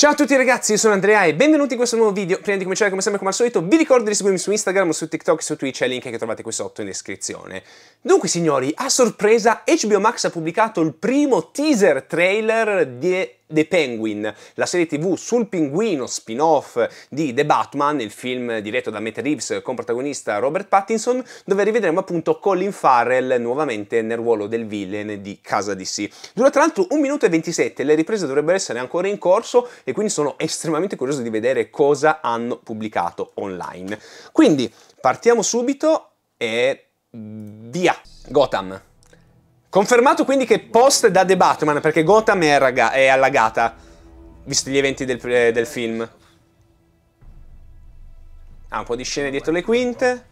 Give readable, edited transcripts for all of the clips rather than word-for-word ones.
Ciao a tutti ragazzi, io sono Andrea e benvenuti in questo nuovo video. Prima di cominciare, come sempre, come al solito, vi ricordo di seguirmi su Instagram, su TikTok, su Twitch, link che trovate qui sotto in descrizione. Dunque signori, a sorpresa HBO Max ha pubblicato il primo teaser trailer di The Penguin, la serie TV sul pinguino spin-off di The Batman, il film diretto da Matt Reeves con protagonista Robert Pattinson, dove rivedremo appunto Colin Farrell nuovamente nel ruolo del villain di casa DC. Dura tra l'altro 1 minuto e 27, le riprese dovrebbero essere ancora in corso e quindi sono estremamente curioso di vedere cosa hanno pubblicato online. Quindi partiamo subito e via! Gotham. Confermato quindi che post da The Batman, perché Gotham è allagata, visti gli eventi del film. Un po' di scene dietro le quinte.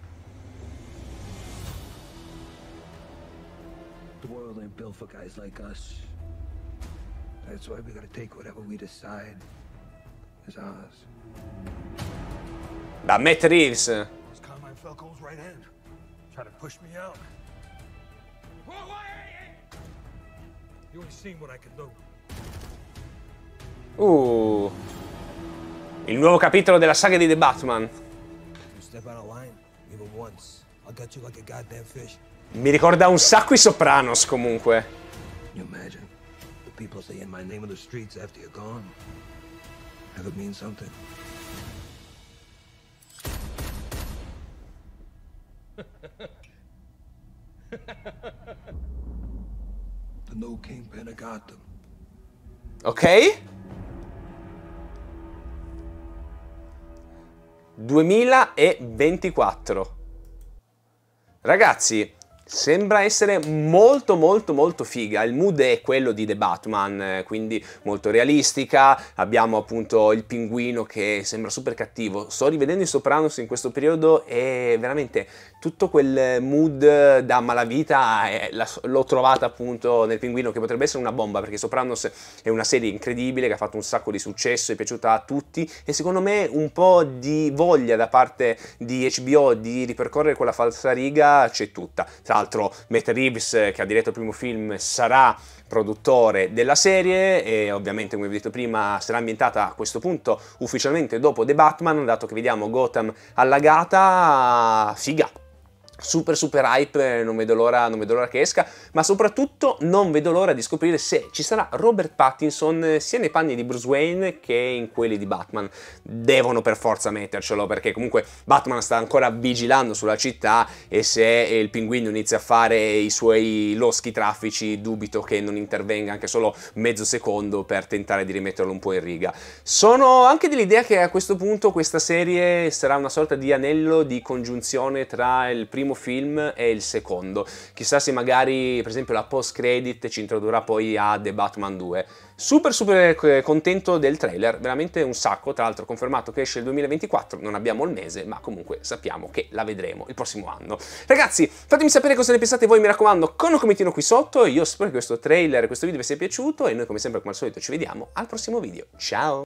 The world ain't built for guys like us. That's why we gotta take whatever we decide is ours. Da Matt Reeves. This Carmine Falco's right hand. Try to push me out. You ain't seen what I can do. Il nuovo capitolo della saga di The Batman. You step out of line, even once, I'll gut you like a goddamn fish. Mi ricorda un sacco i Sopranos comunque. You imagine the people saying my name on the streets after you're gone. Have it mean something. The new kingpin of Gotham. Ok? 2024. Ragazzi, sembra essere molto figa. Il mood è quello di The Batman, quindi molto realistica. Abbiamo appunto il pinguino che sembra super cattivo. Sto rivedendo i Sopranos in questo periodo e veramente tutto quel mood da malavita l'ho trovata appunto nel pinguino, che potrebbe essere una bomba, perché Sopranos è una serie incredibile che ha fatto un sacco di successo, è piaciuta a tutti e secondo me un po' di voglia da parte di HBO di ripercorrere quella falsariga c'è tutta. Tra l'altro Matt Reeves, che ha diretto il primo film, sarà produttore della serie e ovviamente, come vi ho detto prima, sarà ambientata a questo punto ufficialmente dopo The Batman, dato che vediamo Gotham allagata. Figa! Super hype, non vedo l'ora che esca, ma soprattutto non vedo l'ora di scoprire se ci sarà Robert Pattinson sia nei panni di Bruce Wayne che in quelli di Batman. Devono per forza mettercelo, perché comunque Batman sta ancora vigilando sulla città e se il pinguino inizia a fare i suoi loschi traffici dubito che non intervenga anche solo mezzo secondo per tentare di rimetterlo un po' in riga. Sono anche dell'idea che a questo punto questa serie sarà una sorta di anello di congiunzione tra il primo film e il secondo. Chissà se magari per esempio la post credit ci introdurrà poi a The Batman 2. Super contento del trailer, veramente un sacco. Tra l'altro confermato che esce il 2024, non abbiamo il mese, ma comunque sappiamo che la vedremo il prossimo anno. Ragazzi, fatemi sapere cosa ne pensate voi, mi raccomando, con un commentino qui sotto. Io spero che questo trailer, questo video vi sia piaciuto e noi come sempre, come al solito, ci vediamo al prossimo video. Ciao!